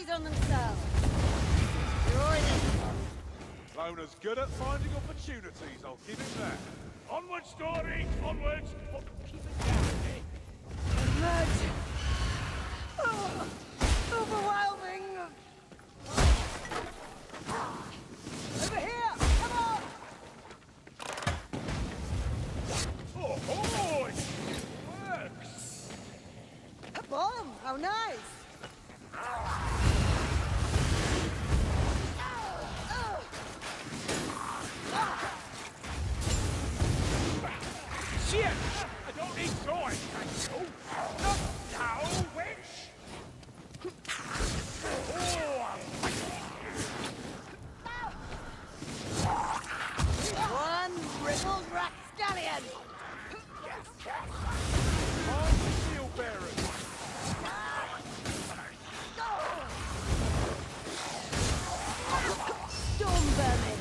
squeeze on themselves. You're in it. Lona's good at finding opportunities, I'll give him that. Onwards, Story! Onwards! Oh, keep it down, eh? Imagine. Oh, overwhelming. Over here! Come on! Oh, it works! A bomb! How nice! Shit! I don't need joy! Not now, witch! One ribbled rapscallion! Find the shield bearers. Storm vermin!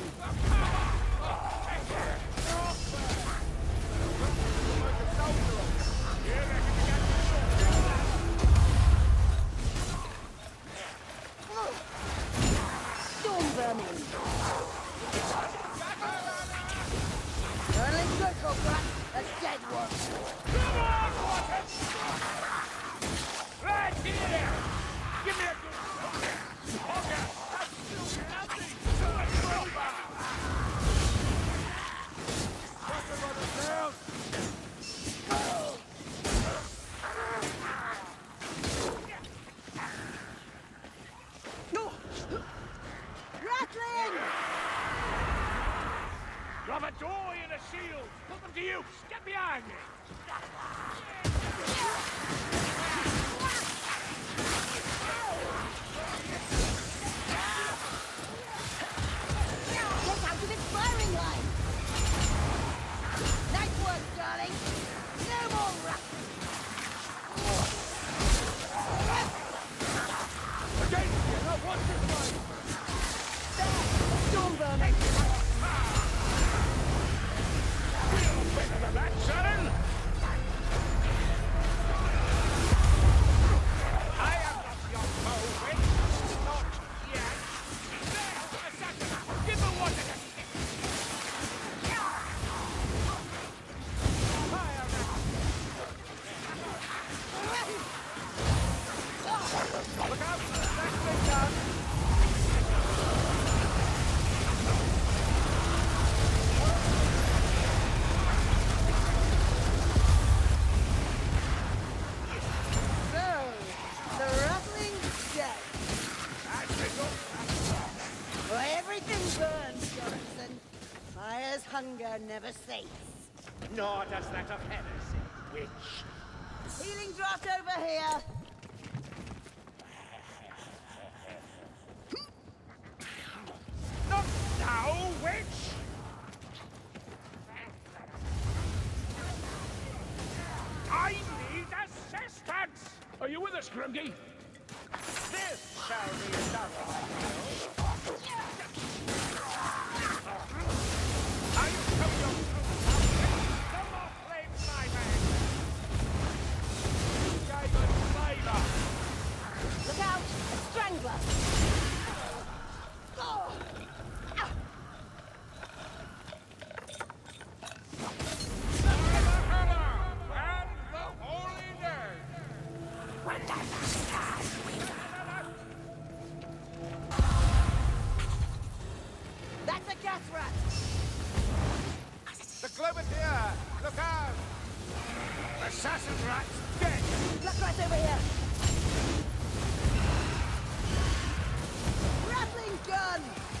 Storm vermin! Only circle rat, a dead one! Come on, Watson! Right here! Give me a good okay, that's still nothing! Down. Rattling! Grab a door and a shield! Put them to use! Get behind me! Get out of its firing line! Nice work, darling! No more rats! Again, not one this way. There! Storm vermin! Better than that, Sharon! I am not your foe, witch! Not yet! There! Assassin! Give her one! Look out! That's been done. So, the rattling's dead. For everything burns, Johnson. Fire's hunger never ceases. Nor does that of heresy, witch. Healing draught over here. Not now, witch! I need assistance! Are you with us, Grimgy? This shall be done. I'm coming up. No more flames, my man! Gave us flavor! Look out! A strangler! Oh. That's a gas rat! The globe is here. Look out! Assassin rat's dead! Black rat over here! Rattling gun!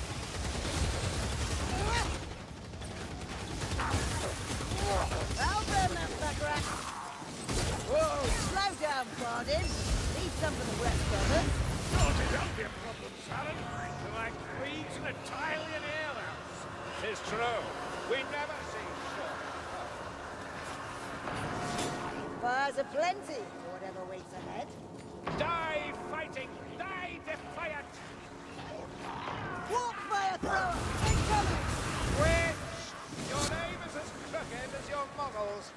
I'll burn that black rat! Whoa! Slow down, Pardon! Leave some for the rest of us! Sorted out your problem, Sharon. You're like thieves in an Italian alehouse. 'Tis true. We never see short. Fires aplenty for whatever waits ahead. Die fighting! Die defiant! Warp fire thrower! Incoming! Witch! Your name is as crooked as your models.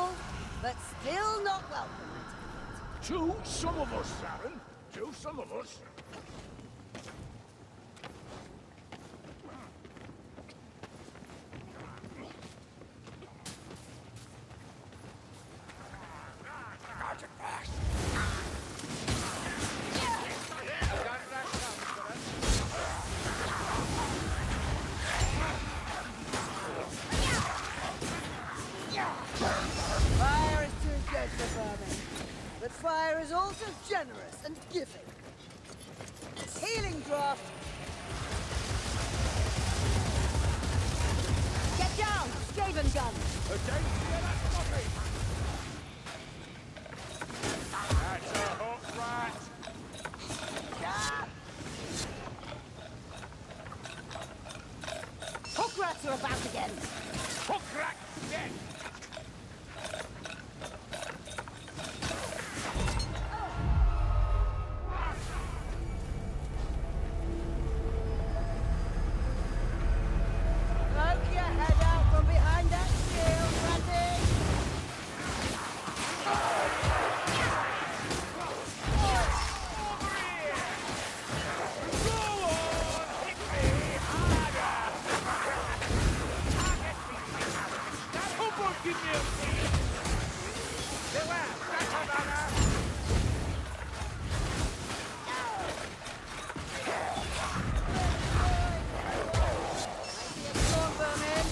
useful, but still not welcome, I take it. To some of us, Saren. To some of us. Fire is too good for vermin, but fire is also generous and giving. Healing draft. Get down, Skaven gun. Okay, yeah, that's coffee. That's a hook rat. Ah! Hook rats are about again. Hook rat dead. Poke your head out from behind that shield, Ratty! I see a storm vermin.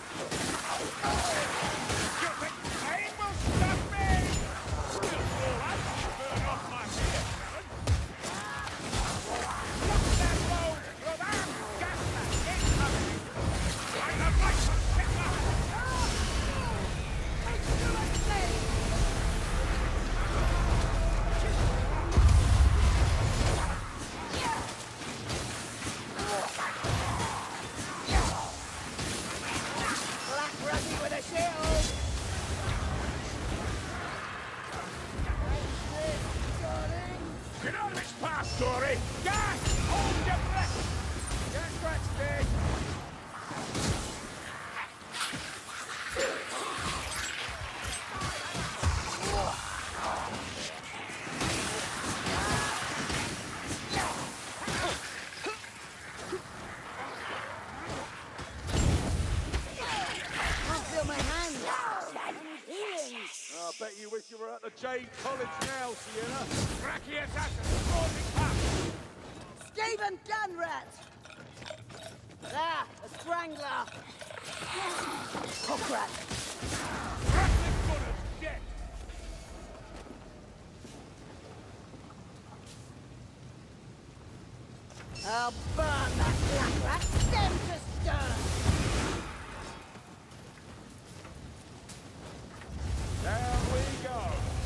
Black Ratty with a shield. Get out of this path, Dory! Gas! Hold your breath! Gas rat's dead! Can't feel my hands. I'm healing. I bet you wish you were at the Jade College now, Sienna. Cracky assassin, closing path! Skaven gun rat. There, a strangler. Hook rat. Crackling gunners, dead! I'll burn that black rat stem to stern. Down we go!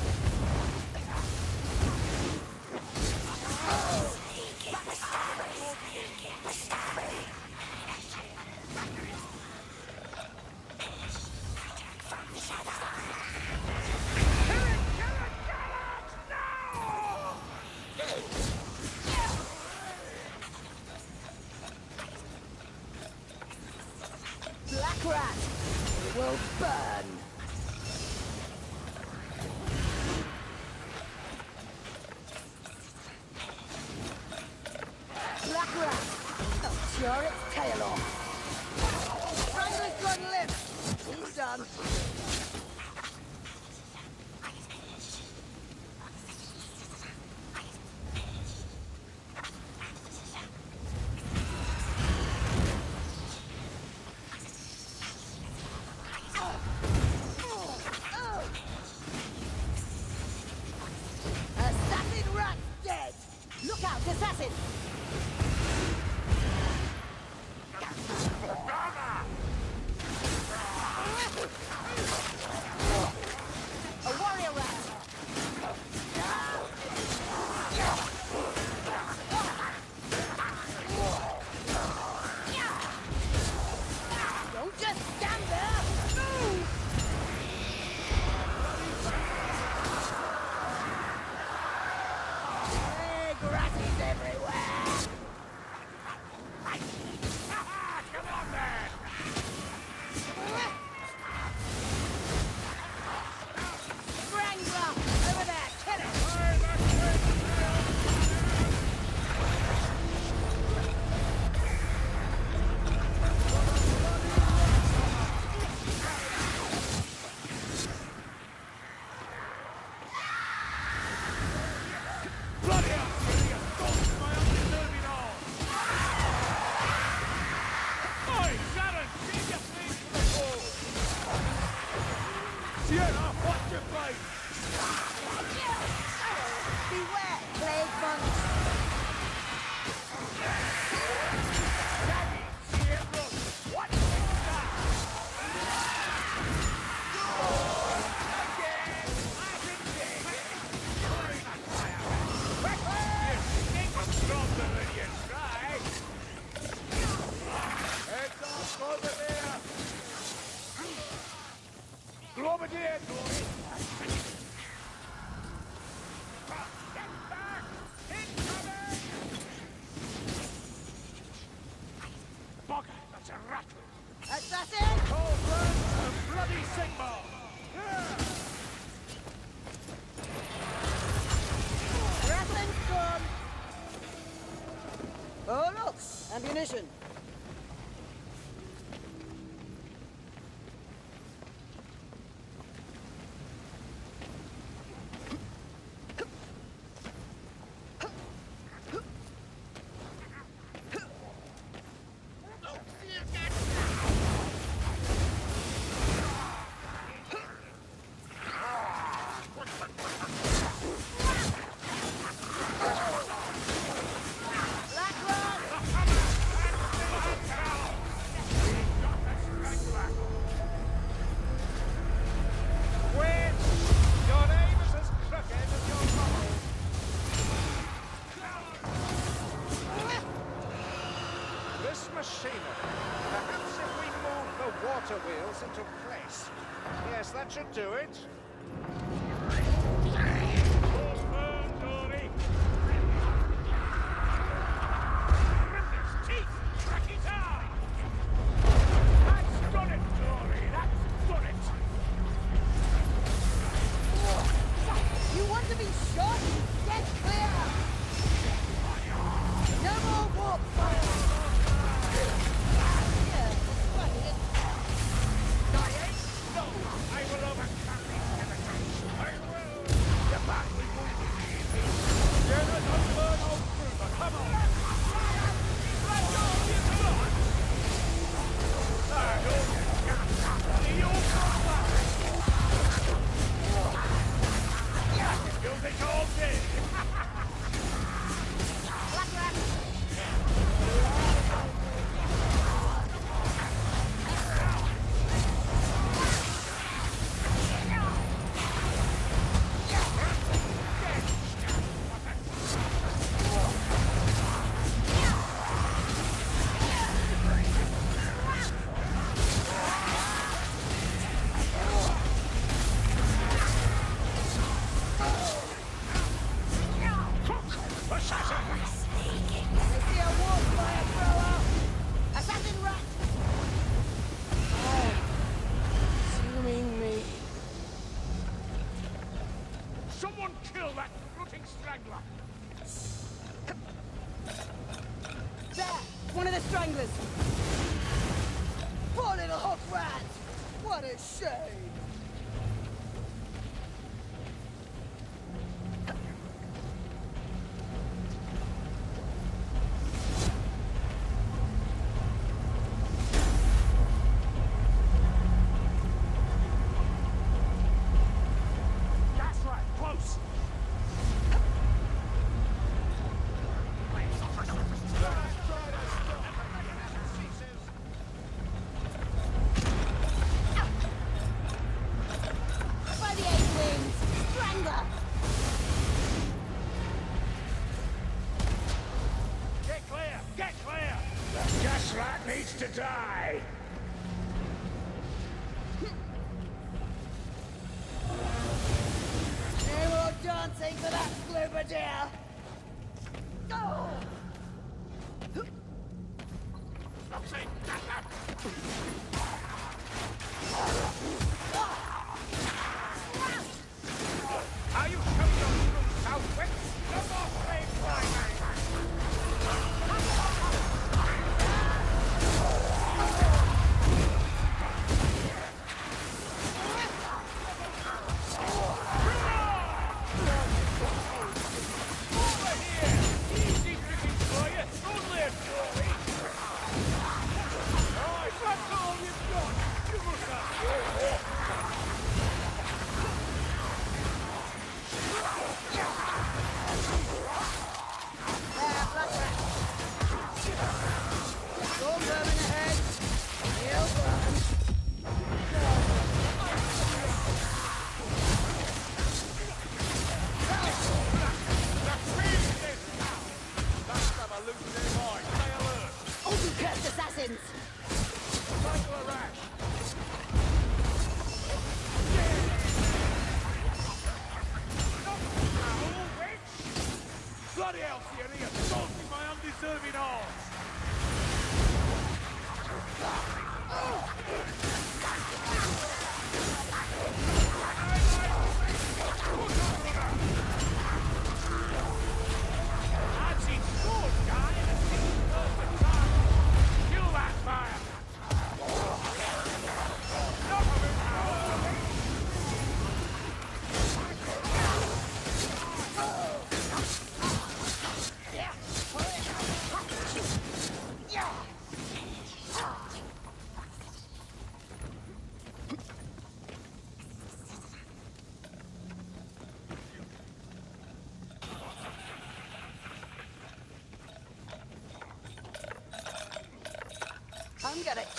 Black rat will burn. Black rat. I'll tear its tail off. Strangler's got lift. He's done. Assassin rat dead. Look out, assassin. Beware, plague monks! Assassin! Bloody Sigmar! Rattling's gone! Oh look! Ammunition! Perhaps if we move the water wheels into place. Yes, that should do it. You want to be shot? Get clear! No more warp fire! I will overcome these chemicals. I will. The back will move. You're not a bird of fruit, come on. Let's go, get on. You'll take all day. Someone kill that rotting strangler! There! One of the stranglers! Poor little hot rat! What a shame!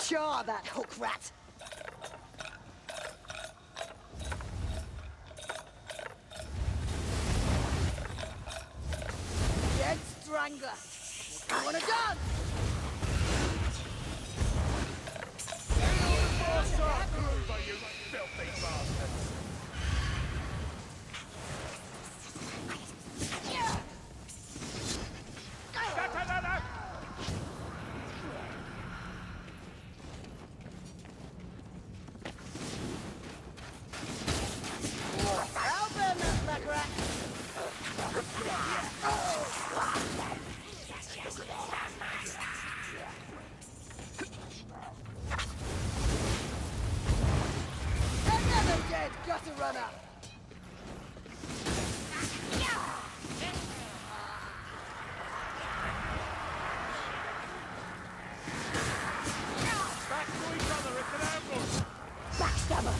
Char that hook rat! Dead strangler! I want a gun! You filthy bastards! I'll burn that black rat! Another dead gutter runner! Back to each other, it's an ambush! Backstabber!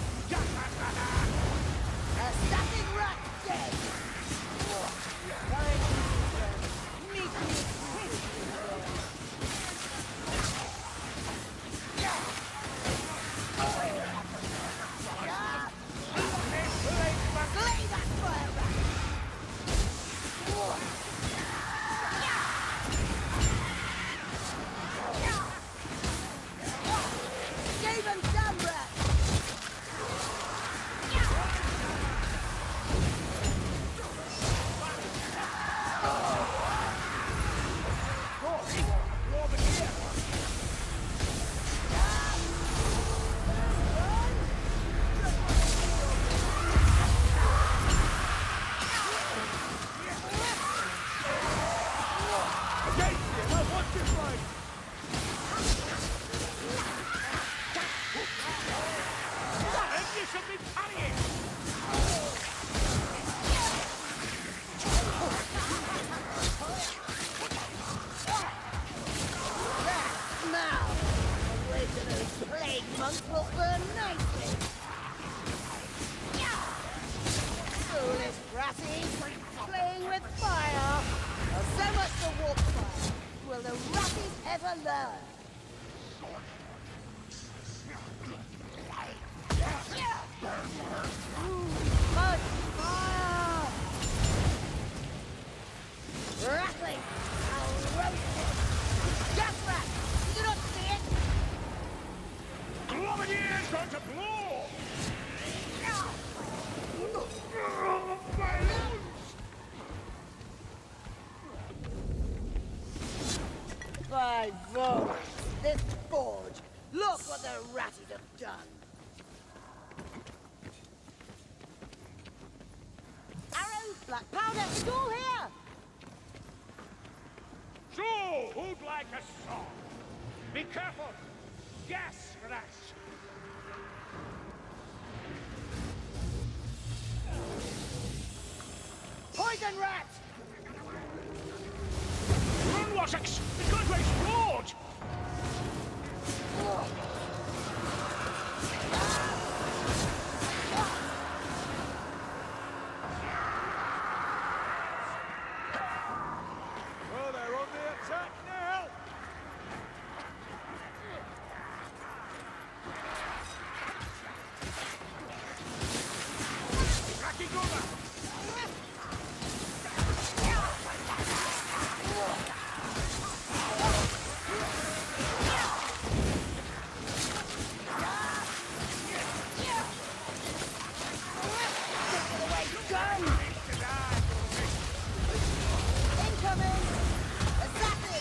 A stabbing rat dead! Meet me. Slay that fire rat! Give him some rat! Now, away to those plague monks will burn nicely. Foolish ratties, playing with fire. So much for warp fire. Will the ratties ever learn? Much fire! Rattling! I'll roast it! Gas rat! You don't see it? Glomadiers going to blow! By Vogue! This forge! Look what the ratties have done! Arrows, black powder, it's all here! So, who'd like a song? Be careful! Gas rats! Poison rat! Run, Washix! It's going to explode! Well, they're on the attack now! Cracking over! Gun! Incoming! Assassin!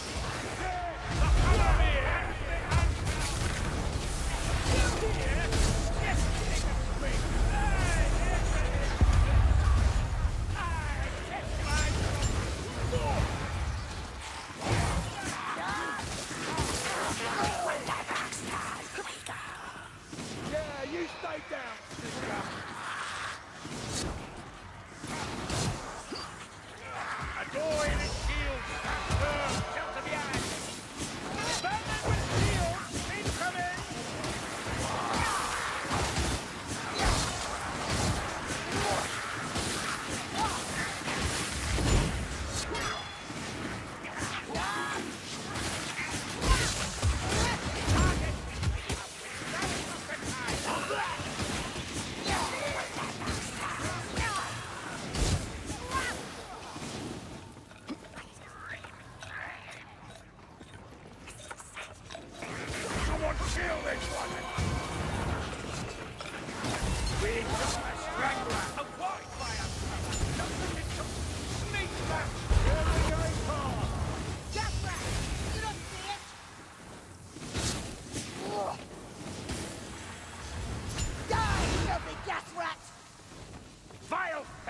Yeah, you stay down, sister! A door in its shields! Shelter behind! Batman with shields! Incoming! Target!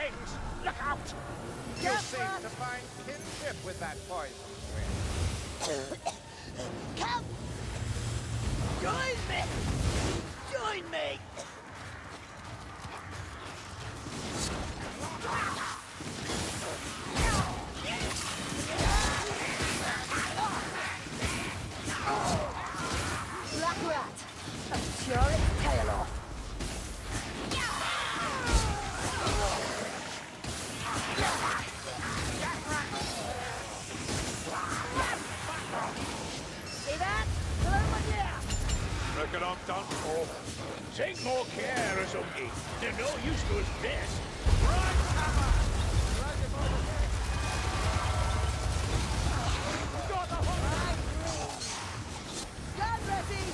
things! Look out! You seem to find kinship with that poison wit. Come! Join me! Join me! Black rat! I'm sure its tail off. See that? Reckon I'm done for. Take more care, Azungi. They're no use to us this. Right, hammer! Drag him over here. We've got the whole Gun ready!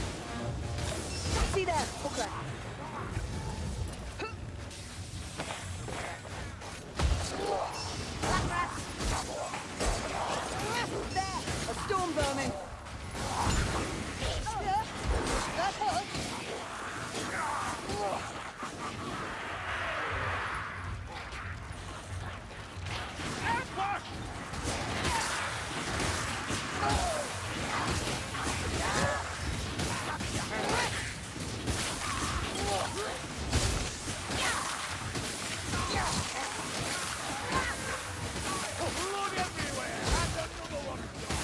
See there, hooker. Black rat! There, a storm vermin. That hook. ambush! Blood everywhere! And another one!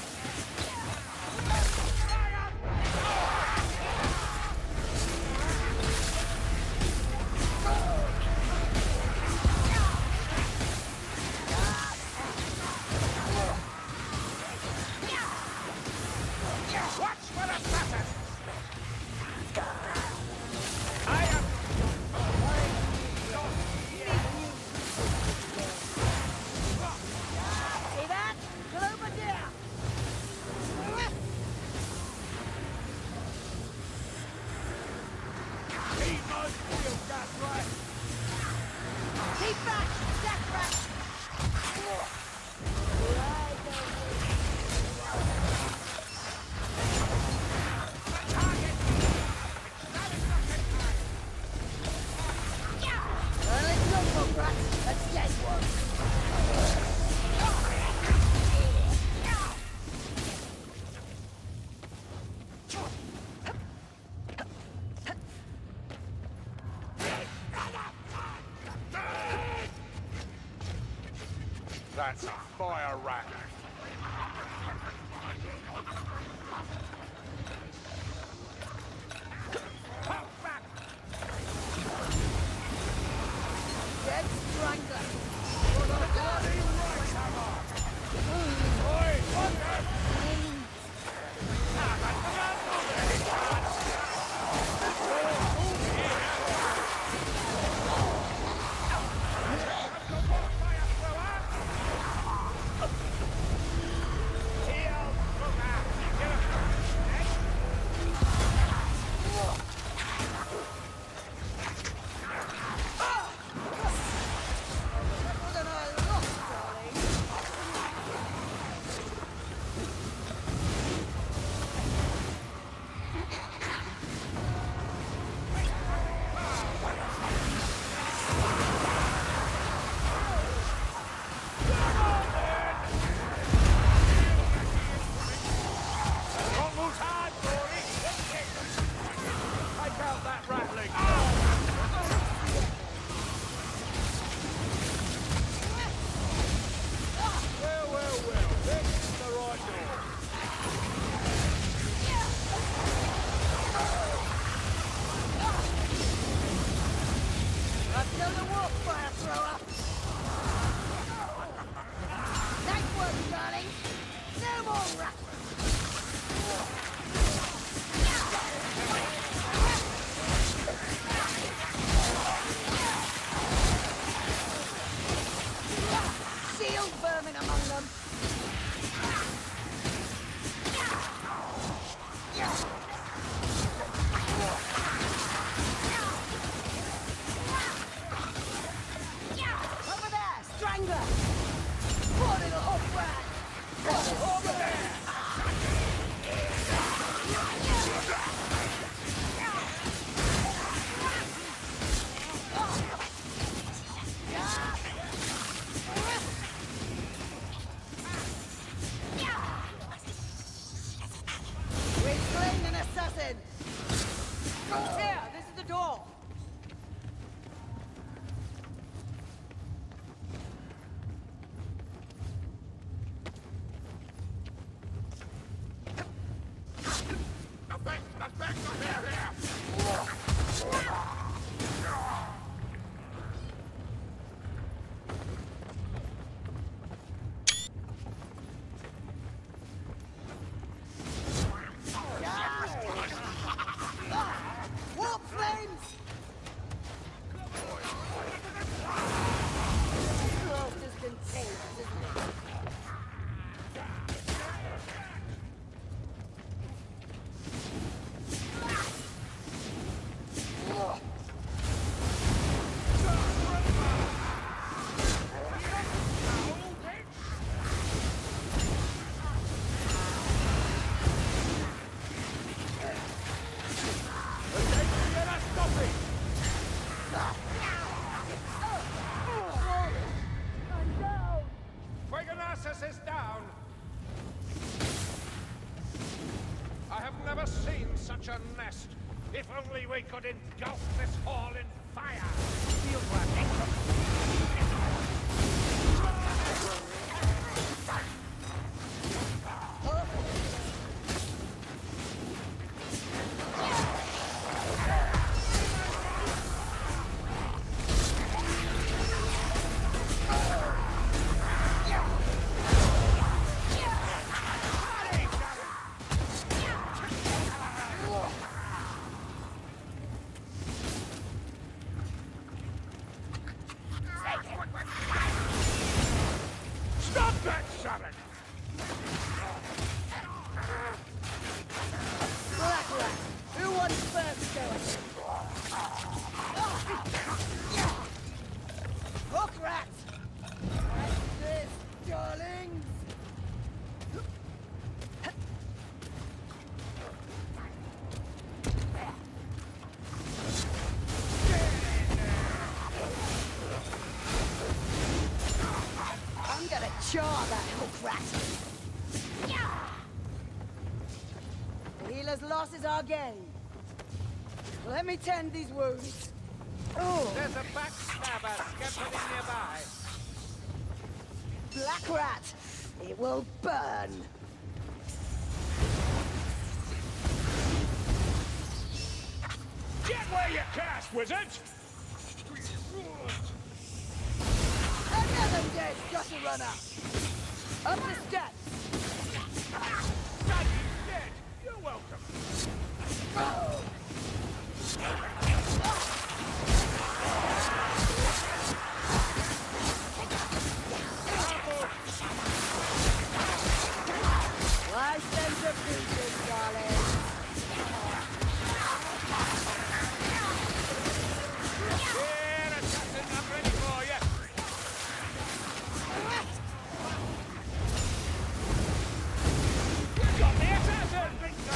Watch for the assassin! I am... See that? Over there. He must feel that right! Keep back, Jack rat. Target! Well, it's not hook rat. That's dead one. That's a fire rat. Pop back! Dead strangler. Bloody right hammer! Oi, what the? Ah, that's the man over there. Here, this is the door. Warp flames! Almost as contagious, isn't it? Is down. I have never seen such a nest. If only we could engulf this hall in fire. Feels like Who wants first going? Hook rat! Like this, darlings! I'm gonna char that hook rat! The healer's loss is our gain. Let me tend these wounds. Oh, there's a backstabber scampering nearby. black rat! It will burn! Get where you cast, wizard! Another dead gutter runner! Up the steps! Daddy's dead! You're welcome! Oh. Why send the pieces, darling? Here, assassin, I'm ready for you! We've got the assassin!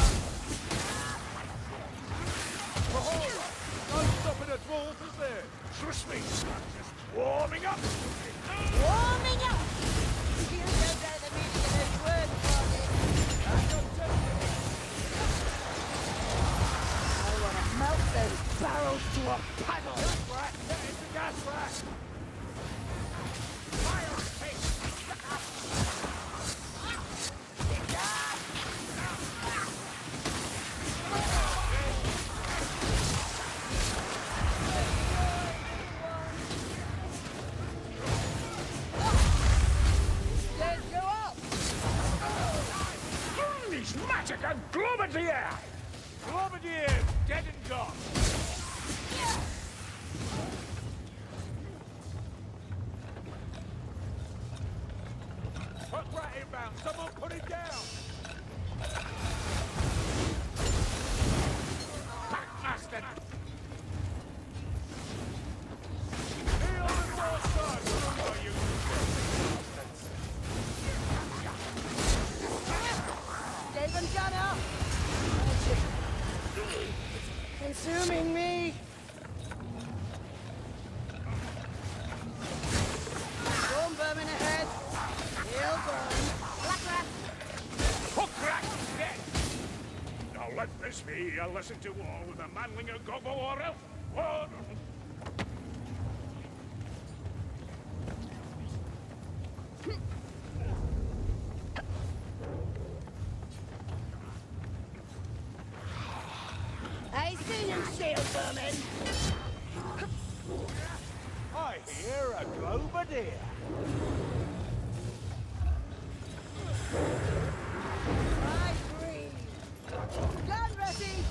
No stopping a dwarf, is there? Trust me, I'm just warming up! Warming up! You don't know the meaning of those words, darling. I want to melt those barrels to a puddle. Gas rat! It's a gas rat! Fire face! Let's go up! He's magic and Globadier! Globadier, dead and gone! Put rat inbound, someone put it down! Bastard! Heal the north side! Oh, you David Gunner! Consuming me! Storm vermin ahead! He'll burn! Black rat! Hook rat dead! Now let this be a lesson to all with a manlinger gobbo or elf. What? I seen him shield vermin. I hear a globadier. I breathe. Gun ready.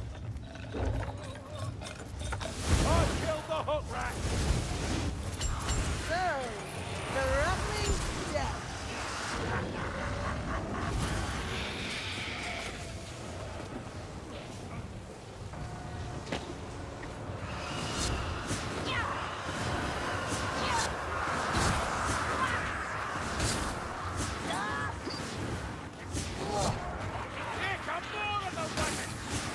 I killed the hook rat. So, the rattling death. Here come more of the weapons!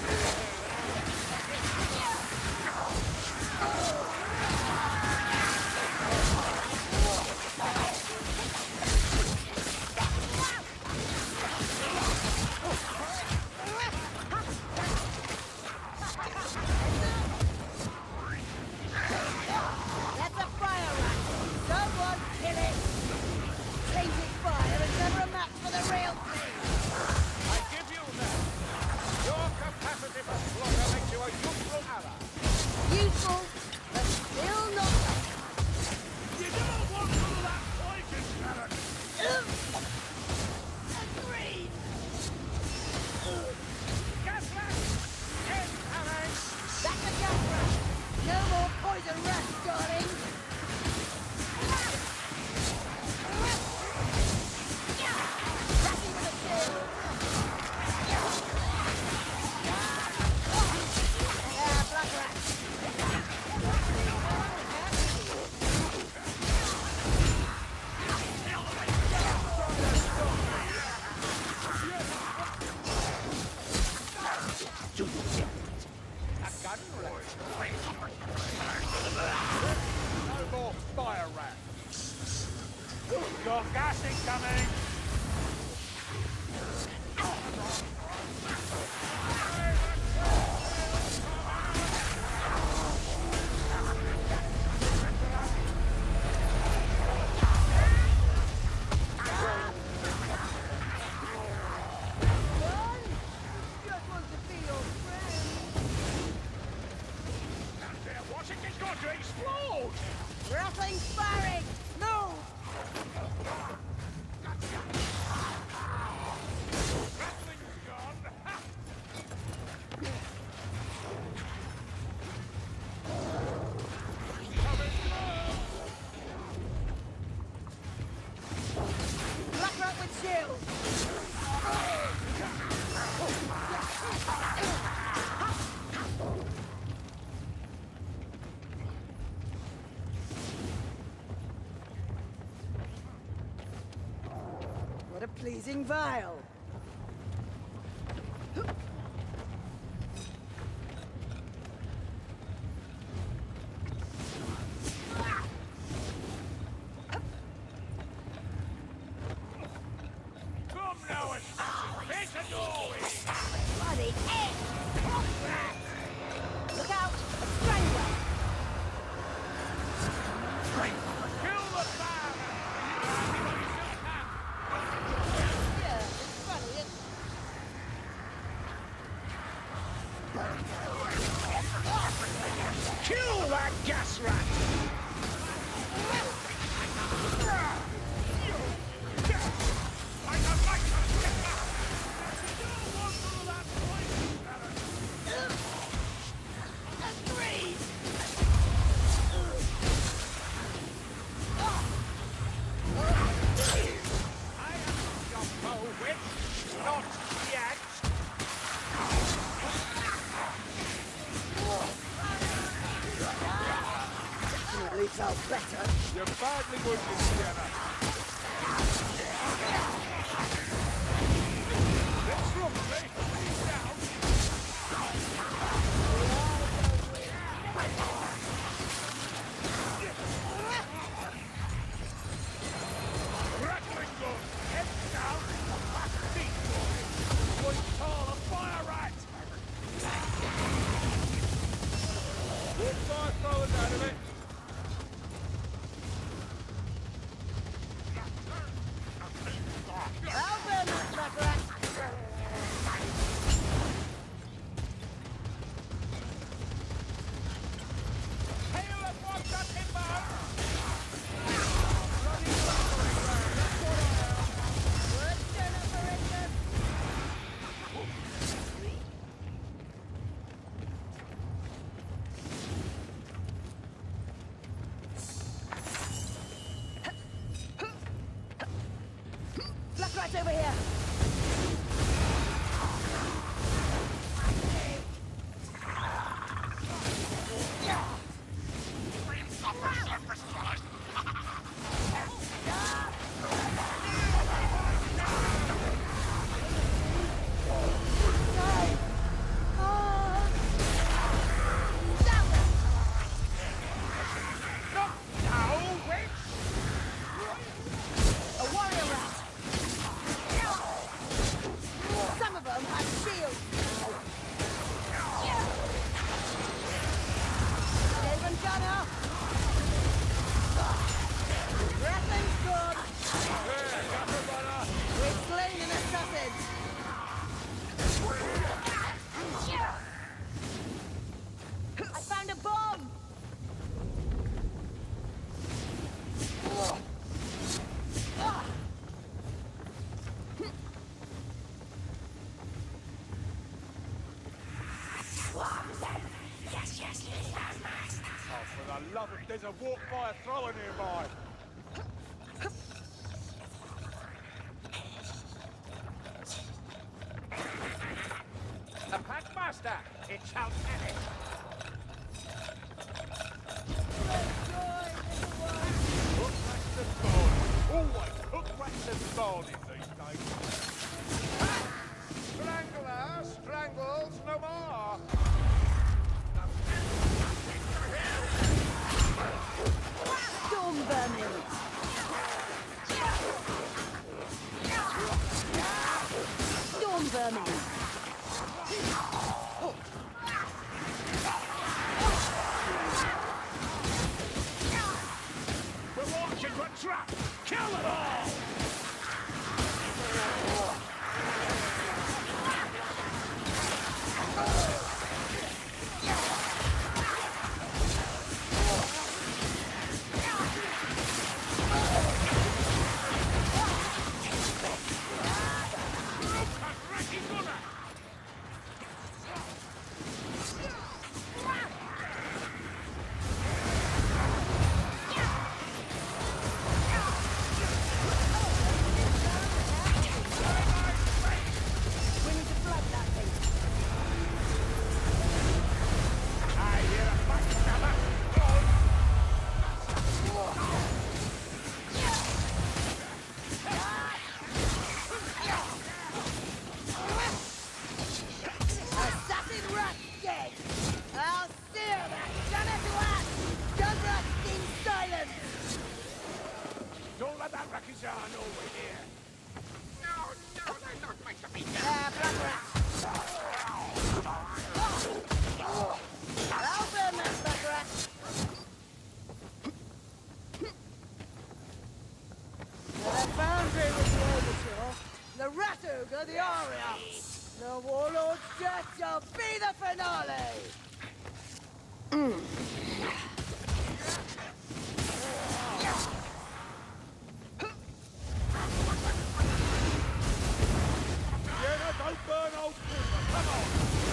That's a fire rat. Someone kill it. Tainted fire is never a match for the real thing. I give you that. Your capacity for slaughter makes you a useful ally. Useful, but still not. You don't want none of that poison, Sharon. Agreed. Gas rat! Incoming! That's a gas rat. No more poison rats, darling. Ratty with a shield. Black rat. A gun rat! No more fire rats! Got gas incoming. Just want to be your friend. They're watching it going to explode! Rattling firing. Move. Rattling's gone! Ha! Coming through! Black rat with shield. What a pleasing vial. Come now and face a doorway! Bloody egg! Rat! Look out! A stranger! Kill the fire! Yeah, it's funny, isn't it? Kill that gas rat! Agreed! I am Jumbo Wit, not yet. Definitely felt better. You're badly wounded, Sienna. It's roughly. He's down. Rattling gun. Head down. Deep boy. Point tall, a fire rat. Warp fire throwers out of it. I'll burn that black rat. Hail at Wat Da Kate! Good turn operator. Black rat's over here. I found a bomb! Oh, for the love of... There's a warp fire thrower nearby. A Packmaster! It shall perish! Hook rats and bone. Always hook rats and bone in these days. Strangler strangles no more! Storm vermin! Storm vermin! We're watching for traps. Kill them all! The rat ogre, the aria. The warlord's death shall be the finale. Jenna, don't burn old timber. Come on.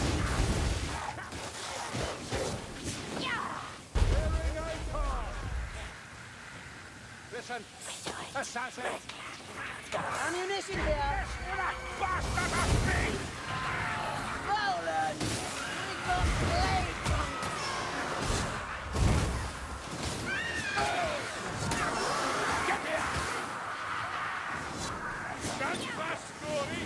Bearing a card. Listen, assassin! Ammunition here. That bastard of me! Roland! We got blade! Get here! Stand fast, Story!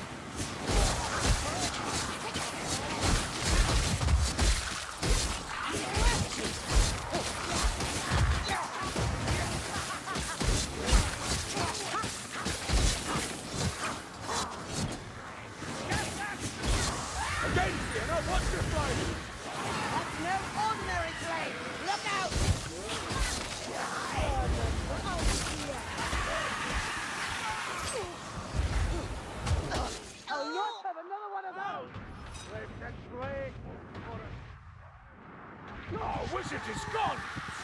Again, Sienna, what's your fight? Our wizard is gone!